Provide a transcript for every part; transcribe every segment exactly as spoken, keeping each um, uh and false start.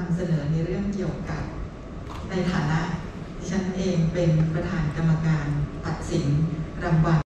ำเสนอในเรื่องเกี่ยวกับในฐานะดิฉันเองเป็นประธานกรรมการตัดสินรางวัล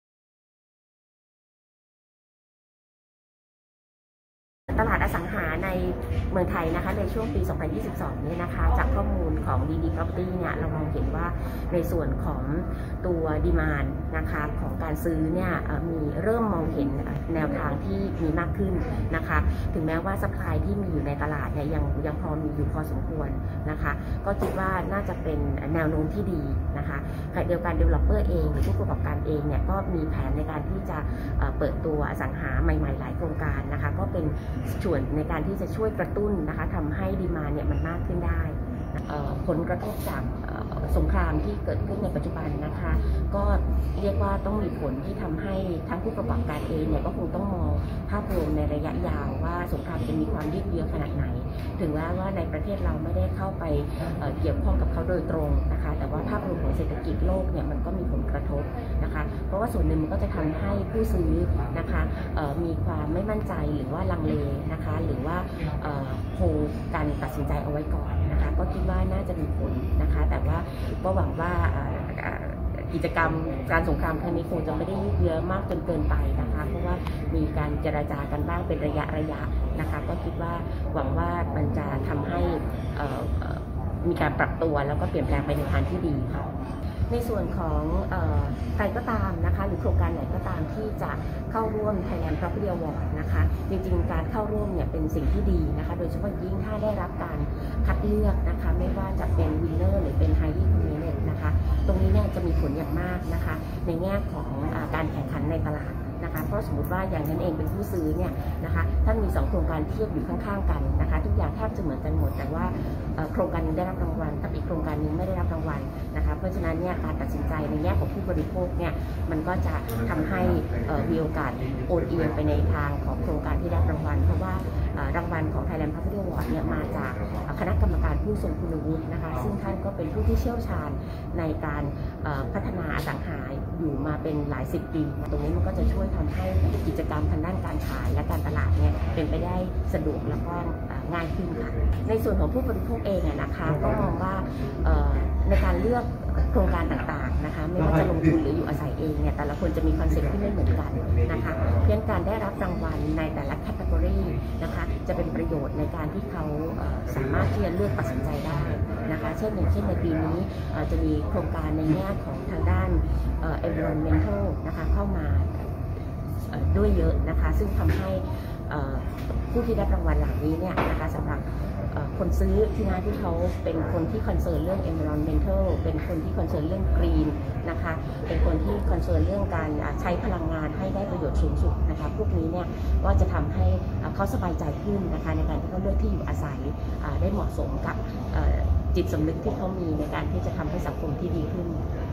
ตลาดอสังหาในเมืองไทยนะคะในช่วงปี สองพันยี่สิบสอง นี้นะคะจากข้อมูลของ ดี ดี Property เนี่ยเรามองเห็นว่าในส่วนของตัวดีมานด์นะคะของการซื้อเนี่ยมีเริ่มมองเห็นแนวทางที่มีมากขึ้นนะคะถึงแม้ว่าซัพพลายที่มีอยู่ในตลาดเนี่ยยังยังพอมีอยู่พอสมควรนะคะก็คิดว่าน่าจะเป็นแนวโน้มที่ดีนะคะขณะเดียวกัน Developer เองหรือผู้ประกอบการเองเนี่ยก็มีแผนในการที่จะเปิดตัวอสังหาใหม่ๆหลายโครงการนะคะก็เป็นส่วนในการที่จะช่วยกระตุ้นนะคะทำให้ดีมานด์เนี่ยมันมากขึ้นได้ผลกระทบจากสงครามที่เกิดขึ้นในปัจจุบันนะคะก็เรียกว่าต้องมีผลที่ทำให้ทั้งผู้ประกอบการเองเนี่ยก็คงต้องมองภาพรวมในระยะยาวว่าสงครามจะมีความยืดเยื้อขนาดไหนถึงแม้ว่าในประเทศเราไม่ได้เข้าไปเกี่ยวข้องกับเขาโดยตรงนะคะแต่ว่าภาพรวมของเศรษฐกิจโลกเนี่ยมันก็มีผลกระทบนะคะเพราะว่าส่วนหนึ่งมันก็จะทำให้ผู้ซื้อนะคะมีความไม่มั่นใจหรือว่าลังเลนะคะหรือว่าโฮการตัดสินใจเอาไว้ก่อนนะคะก็คิดว่าน่าจะมีผลนะคะแต่ว่าก็หวังว่ากิจกรรมการสงครามครั้งนี้คงจะไม่ได้ยืดเยื้อมากจนเกินไปนะคะเพราะว่ามีการเจรจากันบ้างเป็นระยะระยะนะคะก็คิดว่าหวังว่ามันจะทำให้มีการปรับตัวแล้วก็เปลี่ยนแปลงไปในทางที่ดีค่ะในส่วนของใครก็ตามนะคะหรือโครงการไหนก็ตามที่จะเข้าร่วม Thailand Property Award นะคะจริงๆการเข้าร่วมเนี่ยเป็นสิ่งที่ดีนะคะโดยเฉพาะยิ่งถ้าได้รับการคัดเลือกนะคะไม่ว่าจะเป็น Winner หรือเป็น Highly Commended นะคะตรงนี้เนี่ยจะมีผลอย่างมากนะคะในแง่ของการแข่งขันในตลาดนะคะเพราะสมมติว่าอย่างนั้นเองเป็นผู้ซื้อเนี่ยนะคะถ้ามีสองโครงการเทียบอยู่ข้างๆกันนะคะทุกอย่างแทบจะเหมือนกันหมดแต่ว่าโครงการนึงได้รับรางวัลกับอีกโครงการนึงไม่ได้รับรางวัลนะคะเพราะฉะนั้นเนี่ยการตัดสินใจในแง่ของผู้บริโภคเนี่ยมันก็จะทำให้มีโอกาสโอนเอียงไปในทางของโครงการที่ได้รางวัลเพราะว่ารางวัลของ Thailand Property Award เนี่ยมาจากคณะกรรมการผู้ทรงคุณวุฒินะคะซึ่งท่านก็เป็นผู้ที่เชี่ยวชาญในการพัฒนาอสังหาอยู่มาเป็นหลายสิบปีตรงนี้มันก็จะช่วยทำให้กิจกรรมทางด้านการขายและการตลาดเนี่ยเป็นไปได้สะดวกแล้วก็ง่ายขึ้นค่ะในส่วนของผู้บริโภคเองนะคะก็มองว่าในการเลือกโครงการต่างๆนะคะไม่ว่าจะลงทุนหรืออยู่อาศัยเองเนี่ยแต่ละคนจะมีคอนเซ็ปต์ที่ไม่เหมือนกันนะคะเพียงการได้รับรางวัลในแต่ละแคตตากรีนะคะจะเป็นประโยชน์ในการที่เขาสามารถที่จะเลือกตัดสินใจได้นะคะเช่นอย่างเช่นในปีนี้จะมีโครงการในแง่ของทางด้าน environmental นะคะเข้ามาด้วยเยอะนะคะซึ่งทำให้ผู้ที่ได้รางวัลเหล่านี้เนี่ยนะคะสำหรับคนซื้อที่น่าที่เขาเป็นคนที่คอนเซิร์นเรื่อง environmental เป็นคนที่คอนเซิร์นเรื่อง green นะคะเป็นคนที่คอนเซิร์นเรื่องการใช้พลังงานให้ได้ประโยชน์สูงสุดนะคะพวกนี้เนี่ยก็จะทำให้เขาสบายใจขึ้นนะคะในการที่เขาเลือกที่อยู่อาศัยได้เหมาะสมกับจิตสำนึกที่เขามีในการที่จะทำให้สังคมที่ดีขึ้น